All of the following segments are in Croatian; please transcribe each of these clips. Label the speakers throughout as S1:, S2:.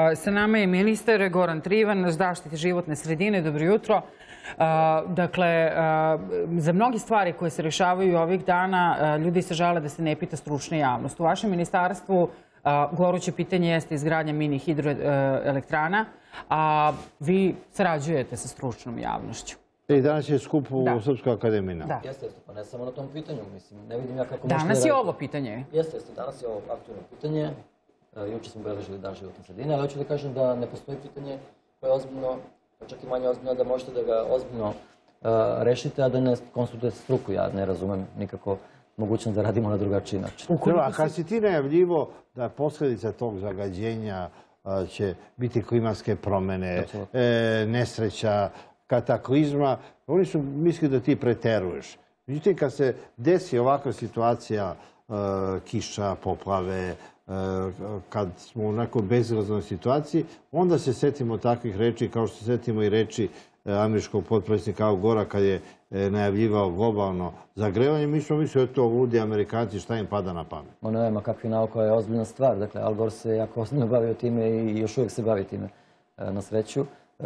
S1: Sa nama je ministar Goran Trivan, zaštite životne sredine. Dobro jutro. Dakle, za mnogi stvari koje se rešavaju ovih dana, ljudi se žale da se ne pita stručna javnost. U vašem ministarstvu goruće pitanje jeste izgradnja mini hidroelektrana, a vi sarađujete sa stručnom javnošću.
S2: I danas je skup u Srpskoj akademiji.
S3: Jeste, pa ne samo na tom pitanju, mislim, ne vidim ja kako možete...
S1: Danas je ovo pitanje.
S3: Jeste, danas je ovo aktualno pitanje. Juče smo obeležili dan životne sredine, ali hoću da kažem da ne postoji pitanje koje je ozbiljno, čak i manje ozbiljno, da možete da ga ozbiljno rešite, a da ne konsultujete struku. Ja ne razumem nikako mogućnost da radimo na drugačiji način.
S2: A kad si ti najavljivo da posljedica tog zagađenja će biti klimatske promene, nesreća, kataklizma, oni su mislili da ti preteruješ. Međutim, kad se desi ovakva situacija, kiša, poplave, kad smo u nekoj bezizlaznoj situaciji, onda se setimo takvih reči, kao što se setimo i reči američkog potpredsjednika Al Gora kad je najavljivao globalno zagrevanje. Mi smo mislili, eto, ludi Amerikanci, šta im pada na pamet.
S3: Ma kakvi nauka je ozbiljna stvar. Dakle, Al Gore se jako ozbiljno bavio time i još uvijek se bavi time, na sreću.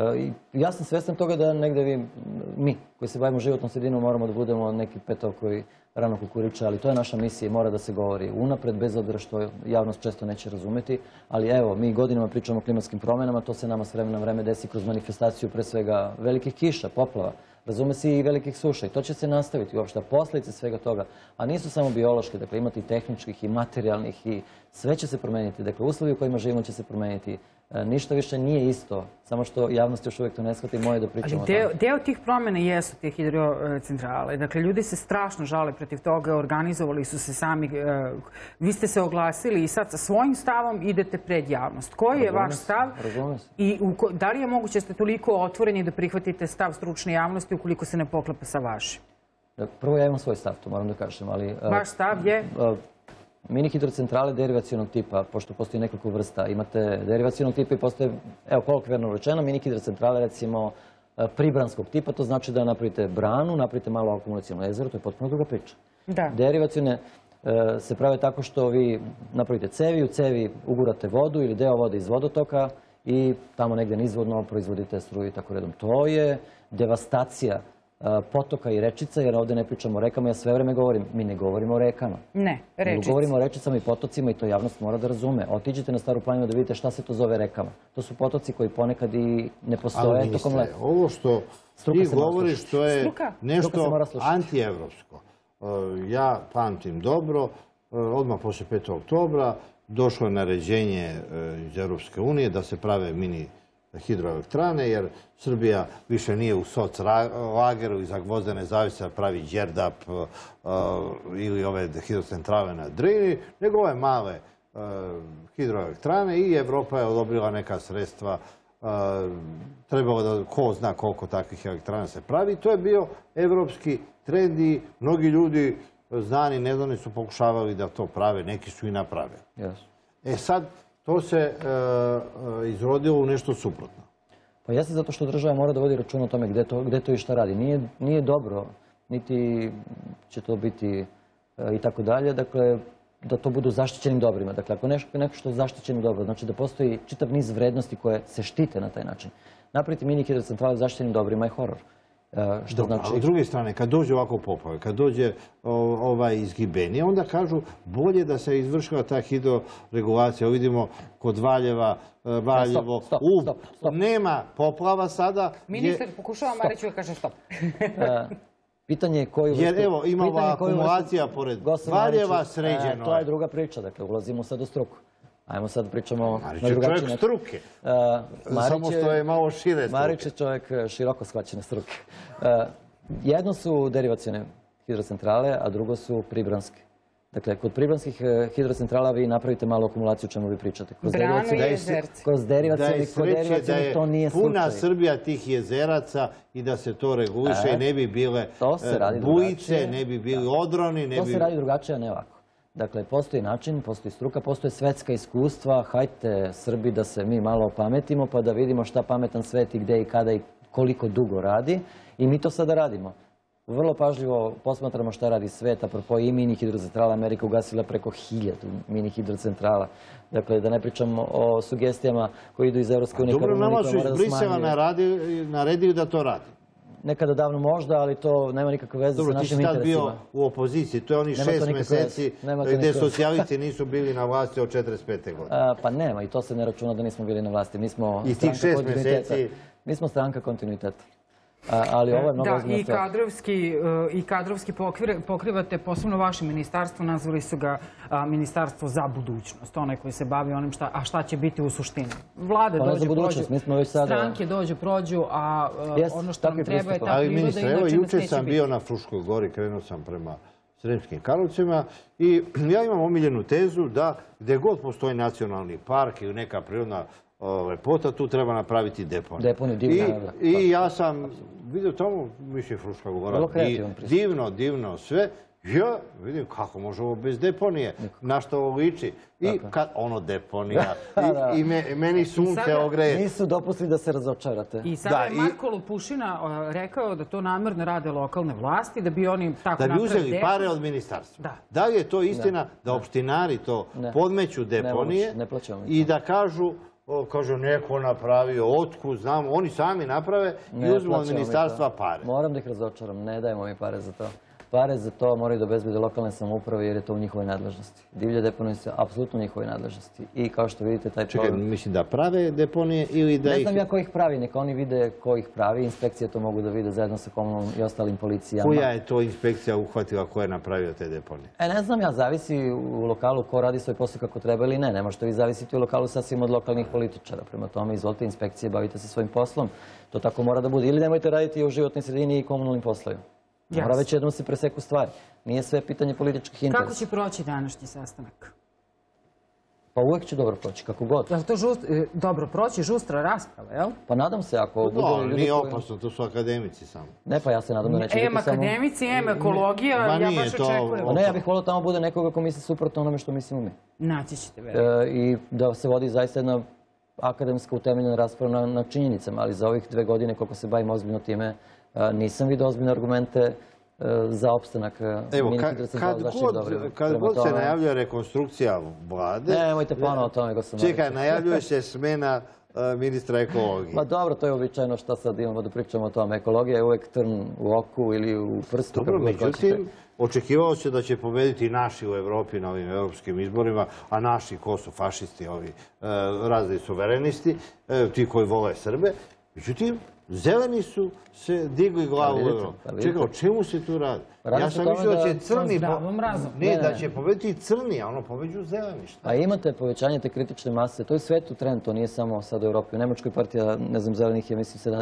S3: Ja sam svjestan toga da negdje mi koji se bavimo životnom sredinom moramo da budemo neki petov koji rano kukuriča, ali to je naša misija i mora da se govori unapred, bez obzira što javnost često neće razumeti. Ali evo, mi godinama pričamo o klimatskim promjenama, to se nama s vremena na vreme desi kroz manifestaciju pre svega velikih kiša, poplava, razume se i velikih suša i to će se nastaviti uopšte. Posljedice svega toga, a nisu samo biološke, dakle imati i tehničkih i materijalnih i sve će se promeniti. Dakle, uslovi u kojima živimo će se promeniti. Ništa više nije isto, samo što javnost još uvijek to ne shvati, moje da pričamo o tome.
S1: Deo tih promjena jesu te hidrocentrale. Dakle, ljudi se strašno žale protiv toga, organizovali su se sami. Vi ste se oglasili i sad sa svojim stavom idete pred javnost. Koji je vaš stav? I da li je moguće da ste toliko otvoreni da prihvatite stav stručne javnosti ukoliko se ne poklapa sa vašim?
S3: Prvo ja imam svoj stav, to moram da kažem, ali...
S1: Vaš stav je?
S3: Mini hidrocentrale derivacionog tipa, pošto postoji nekoliko vrsta, imate derivacionog tipa i postoje, evo kolokvijalno rečeno, mini hidrocentrale recimo pribranskog tipa, to znači da napravite branu, napravite malo akumulacijono jezero, to je potpuno druga priča. Derivacione se prave tako što vi napravite cevi, u cevi ugurate vodu ili deo vode iz vodotoka i tamo negdje nizvodno proizvodite struju i tako redom. To je devastacija potoka i rečica, jer ovdje ne pričamo o rekama, ja sve vreme govorim, mi ne govorimo o rekama.
S1: Ne, rečice.
S3: Govorimo o rečicama i potocima i to javnost mora da razume. Otiđite na Staru planinu da vidite šta se to zove rekama. To su potoci koji ponekad i ne postoje tokom leta.
S2: Ovo što ti govoriš, to je nešto antievropsko. Ja pamtim dobro, odmah posle 5. oktobra došlo je naređenje iz Europske unije da se prave mini hidroelektrane, jer Srbija više nije u soc lageru i za Gvozdene zavise pravi Đerdap ili ove hidrocentrale na Drini, nego ove male hidroelektrane i Evropa je odobrila neka sredstva. Trebalo da ko zna koliko takvih elektrana se pravi. To je bio evropski trend i mnogi ljudi znani, neznani su pokušavali da to prave, neki su i naprave. Sad, to se izrodilo u nešto suprotno.
S3: Pa jeste zato što država mora da vodi račun o tome gde to i šta radi. Nije dobro, niti će to biti i tako dalje, dakle, da to budu zaštićenim dobrima. Dakle, ako neko što je zaštićeno dobro, znači da postoji čitav niz vrednosti koje se štite na taj način. Napraviti mini hidrocentrale zaštićenim dobrima je horor.
S2: A s druge strane, kad dođe ovako poplave, kad dođe izgibenje, onda kažu bolje da se izvršila ta hidroregulacija. Vidimo kod Valjeva, Valjevo, nema poplava sada.
S1: Ministar pokušava Mariću da kaže stop.
S3: Pitanje je koju...
S2: Jer evo, imala akumulacija pored Valjeva, sređeno.
S3: To je druga priča, dakle, ulazimo sad u struku. Ajmo sad pričamo...
S2: Marić je čovjek struke, samo što je malo šire struke.
S3: Marić je čovjek široko shvaćene struke. Jedno su derivacione hidrocentrale, a drugo su pribranske. Dakle, kod pribranskih hidrocentrala vi napravite malu akumulaciju o čemu vi pričate.
S1: Branu i jezerce.
S3: Kroz derivacione to nije slučaj.
S2: Puna Srbija tih jezeraca i da se to reguliše i ne bi bile bujice, ne bi bili odroni.
S3: To se radi drugačije, a ne ovako. Dakle, postoji način, postoji struka, postoje svetska iskustva. Hajte, Srbi, da se mi malo opametimo pa da vidimo šta pametan svet i gde i kada i koliko dugo radi. I mi to sada radimo. vrlo pažljivo posmatramo šta radi svet, apropo i mini hidrocentrala. Amerika ugasila preko 1000 mini hidrocentrala. Dakle, da ne pričam o sugestijama koji idu iz Evropske unije.
S2: Dobro, nama su iz Brisela naredili da to radi.
S3: Nekada davno možda, ali to nema nikakve veze sa našim interesima.
S2: Dobro, ti si tad bio u opoziciji. To je onih 6 mjeseci gdje socijalisti nisu bili na vlasti od 45. godine.
S3: Pa nema, i to se ne računa da nismo bili na vlasti.
S2: I tih 6 mjeseci...
S3: Mi smo stranka kontinuiteta. Ali ovo je mnogo ozbiljna stvar.
S1: I kadrovski pokrivate, posebno vaše ministarstvo, nazvali su ga Ministarstvo za budućnost, onaj koji se bavi onim šta će biti u suštini. Vlade dođu, prođu, stranke dođu, prođu, a ono što nam treba je ta priroda.
S2: Ali ministre, evo jučer sam bio na Fruškoj gori, krenuo sam prema Sremskim Karlovcima i ja imam omiljenu tezu da gdje god postoji nacionalni park ili neka prirodna lepota, tu treba napraviti deponiju. I ja sam vidio tamo, mislim, Fruška gora, divno sve. Ja vidim kako može ovo bez deponije, na što ovo liči. I kad ono deponija, i meni sunce ogreje.
S3: Nisu dopustili da se razočarate.
S1: I sada je Marko Lupušina rekao da to namjerno rade lokalne vlasti, da bi oni tako napravili
S2: deponiju. Da bi uzeli pare od ministarstva. Da li je to istina da opštinari to podmeću deponije i da kažu neko napravio, otkud, znamo, oni sami naprave i uzmu od ministarstva pare.
S3: Moram da ih razočaram, ne dajemo mi pare za to. Pare za to moraju da obezbede lokalne samouprave jer je to u njihovoj nadležnosti. Divlje deponije su apsolutno u njihovoj nadležnosti. I kao što vidite, taj problem...
S2: Čekaj, mislim da prave deponije ili da ih...
S3: Ne znam ja ko ih pravi, neka oni vide ko ih pravi. Inspekcije to mogu da vide zajedno sa komunalnom i ostalim policijama.
S2: Koja je to inspekcija uhvatila ko je napravio te deponije?
S3: Ne znam ja, zavisi u lokalu ko radi svoj posao kako treba ili ne. Ne možete vi zavisiti u lokalu sasvim od lokalnih političara. Prema tome, izvolite inspekcije, bavite se svojim poslom. To tako mora da bude. Ili nemojte raditi u životnoj sredini i komunalnim poslovima. Mora već jednom se preseku stvari. Nije sve pitanje političkih interesa.
S1: Kako će proći današnji sastanak?
S3: Pa uvijek će dobro proći, kako god.
S1: Je li to dobro proći, žustra rasprava, jel?
S3: Pa nadam se, ako bude ljudi koji...
S2: Nije opasno, to su akademici samo.
S3: Ne, pa ja se nadam da neće biti samo...
S1: Akademici, ekologija, ja baš očekujem.
S3: Ne, ja bih volio tamo bude nekoga ko misli suprotno onome što mislimo mi.
S1: Naći ćete, verujem.
S3: I da se vodi zaista jedna akademska utemeljena rasprava na činjenicama, ali za ovih 2 godine koliko se bavim ozbiljno time, nisam vidio ozbiljne argumente za opstanak mini hidrocentrala zaštite Dobrivoj.
S2: Kad god se najavljuje rekonstrukcija vlade...
S3: Nemojte ponovo o tome, gospodine.
S2: Čekaj, najavljuje se smena ministra ekologije.
S3: Ma dobro, to je uobičajeno šta sad imamo da pričamo o tome. Ekologija je uvek trn u oku ili u prstu.
S2: Dobro, međutim, očekivalo se da će pobediti naši u Evropi na ovim evropskim izborima, a naši ko su fašisti, ovi razni suverenisti, ti koji vole Srbe. Međutim, zeleni su se digli glavu u Evropu. Čekaj, o čemu se tu radi? Ja sam mislio da će crni... Ne, da će pobediti crni, a ono pobeđu zeleni.
S3: A imate povećanje te kritične mase. To je svetu trend, to nije samo sad u Evropi. U Nemačkoj partija, ne znam, zelenih je, mislim,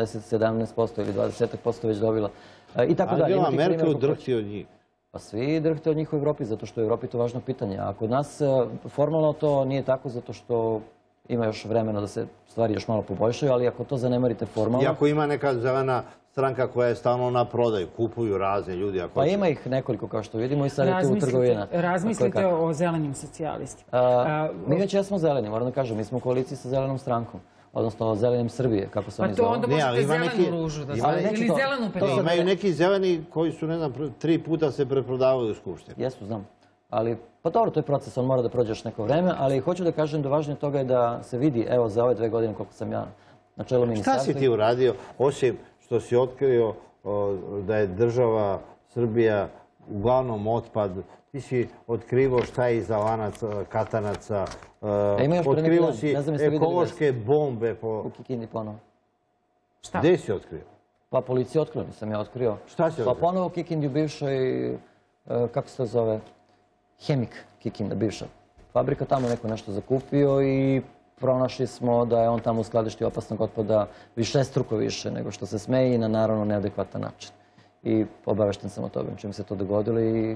S3: 17% ili 20% već dobila. I tako dalje.
S2: Ali Angela Merkel drhti od njih.
S3: Pa svi drhte od njih u Evropi, zato što je u Evropi to važno pitanje. A kod nas formalno to nije tako, zato što ima još vremena da se stvari još malo poboljšaju, ali ako to zanemarite formalno...
S2: I ako ima neka zelena stranka koja je stalno na prodaju, kupuju razne ljudi...
S3: Pa ima ih nekoliko, kao što vidimo, i sad je tu trgovina.
S1: Razmislite o zelenim socijalistima.
S3: Mi već jesmo zeleni, moram da kažem. Mi smo u koaliciji sa zelenom strankom. Odnosno zelenim Srbije, kako se oni zove.
S1: Pa to onda možete zelenu ružu da stavite. Ili zelenu petlju.
S2: Imaju neki zeleni koji su, ne znam, 3 puta se preprodavaju u Skupštini.
S3: Jesu, znam. Ali, pa dobro, to je proces, on mora da prođe još neko vreme, ali hoću da kažem da važnije toga je da se vidi, evo, za ove 2 godine koliko sam ja na čelu ministarstva.
S2: Šta si ti uradio, osim što si otkrio da je država Srbija uglavnom otpad, ti si otkrivo šta je iza lanac katanaca, otkrivo si ekološke bombe po...
S3: U Kikindi ponovo.
S1: Šta?
S2: Gde si otkrio?
S3: Pa policija otkrio, nisam ja otkrio.
S2: Šta si otkrio?
S3: Pa ponovo u Kikindi u bivšoj, kako se to zove, Hemik Kikinda, bivša fabrika, tamo neko nešto zakupio i pronašli smo da je on tamo u skladišti opasnog otpada višestruko više nego što se smeje i na naravno neadekvatan način. I obavešten sam o toga čim se to dogodilo i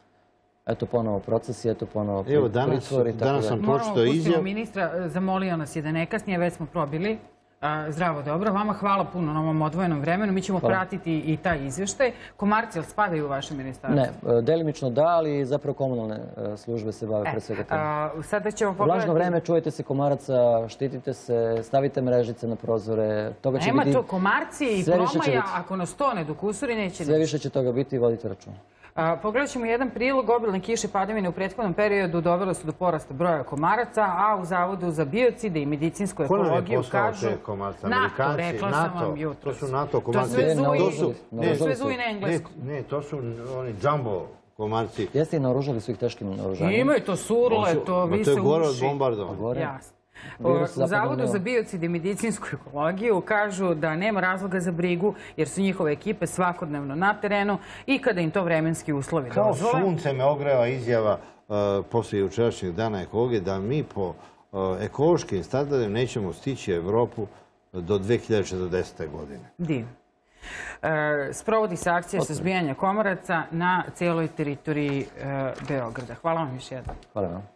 S3: eto ponovo procesi, eto ponovo pritvori.
S2: Danas sam pročitao izjavu.
S1: Moramo pustiti ministra, zamolio nas je da ne kasnije, već smo probili. Zdravo, dobro. Vama hvala puno na ovom odvojenom vremenu. Mi ćemo pratiti i taj izveštaj. Komarci, jel spadaju u vaše ministarstvo?
S3: Ne, delimično da, ali zapravo komunalne službe se bave pre svega
S1: tim. Sada ćemo
S3: pogledati... U lažno vreme čuvajte se komaraca, štitite se, stavite mrežice na prozore.
S1: Nema to, komarci i promaja, ako nas to ne dokusuri, neće ništa.
S3: Sve više će toga biti i vodite računa.
S1: Pogledat ćemo jedan prilog. Obilne kiše padavine u prethodnom periodu dovele su do porasta broja komaraca, a u Zavodu za biocide i medicinsku ekologiju kažu... NATO, rekla sam vam jutro.
S2: To su NATO komarci.
S1: To sve zuji na englesku.
S2: Ne, to su oni jumbo komarci.
S3: Jeste i naoružali su ih teškim naoružanjem.
S1: Imaju to surle, to vise uši.
S2: To je gore od bombardovanja.
S1: Jasno. U Zavodu za biocid i medicinsku ekologiju kažu da nema razloga za brigu jer su njihove ekipe svakodnevno na terenu i kada im to vremenski uslovi dozvole.
S2: Kao sunce me ogreva izjava poslije jučerašnjeg dana ekologije da mi po ekološkim standardima nećemo stići Evropu do 2040. godine.
S1: Divno. Sprovodi se akcija suzbijanja komaraca na cijeloj teritoriji Beograda. Hvala vam još jednom.
S3: Hvala vam.